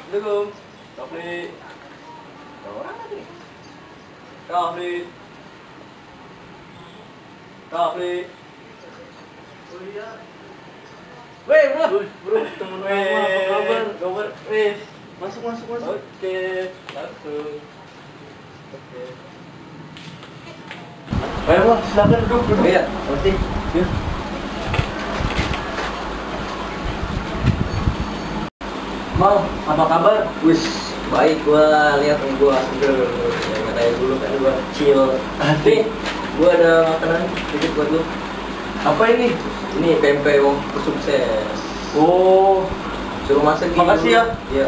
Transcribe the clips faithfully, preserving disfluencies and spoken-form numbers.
Assalamualaikum. Rafli. Ada orang lagi. Rafli. Rafli. Oh iya. Weh, bro. Bro, temen lama, apa kabar? Kabar. Weh, masuk masuk masuk. Oke, langsung. Oke. Ayo, bro, silakan duduk duduk. Iya, ngerti. Ya. Mal, apa kabar? Wis, baik gua lihat nih gua seger. Ya kayak dulu kan gua kecil. Nih, Gua ada makanan sedikit buat lu. apa ini? Ini pempek wong sukses. Oh, Suruh masak gitu. Makasih ya. Iya.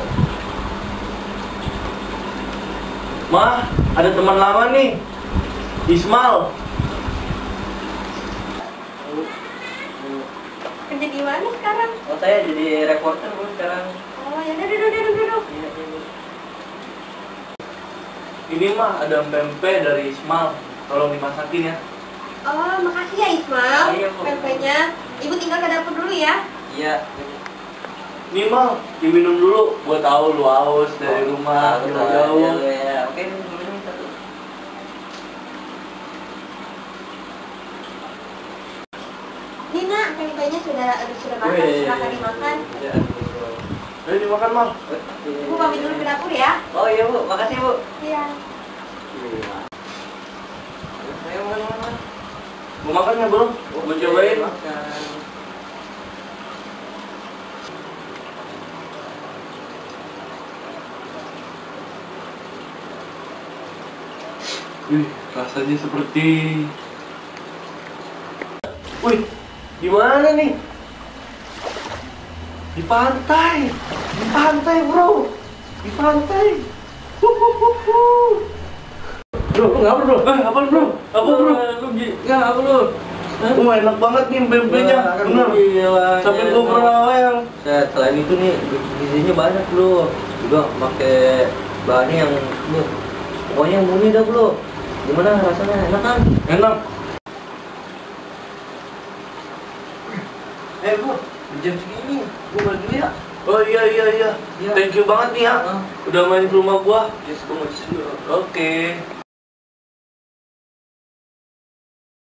Mah, ada teman lama nih. Ismail. Kerja di mana sekarang? Oh, saya jadi reporter gua sekarang. Oh, ya udah duduk duduk duduk. Iya, ini. Ini mah ada pempek dari Ismail. Tolong dimasakin ya. Oh, makasih ya Ismail. Iya, Bu. Pempeknya. Ibu tinggal ke dapur dulu ya. Iya. Nih mal, diminum dulu. Gua tahu lu haus dari rumah Tahu, jauh tahu. jauh. Ya, ya, ya. Oke, ini minum satu. Nina, pempeknya sudah sudah masak, Wih. silakan dimakan. Iya. Ayo dimakan mal. Ibu pamit dulu ke dapur ya. Oh iya Bu, makasih Bu. Iya. Ayo makan makan. Mau makan ya belum? Mau cobain? Makan. Wih, rasanya seperti. Wih, di mana nih? Di pantai. Di pantai, bro. Di pantai. Huhuhuhu. Bro, lu ngapa bro? Eh, apa bro? Apa bro? Lu gila apa lu? Wah, enak banget nih pempeknya. Bener. Sampai gua merawel. Nah, selain itu nih gizinya banyak bro. Juga pakai bahannya yang bro. Pokoknya yang murni dah bro. Gimana rasanya? Enak kan? Enak. Eh bro, jam segini gua balik dulu ya. Oh iya iya iya. Iya. Thank you banget nih ya. Ah. Udah main ke rumah gua. Yes, gua mau cuci dulu. Oke.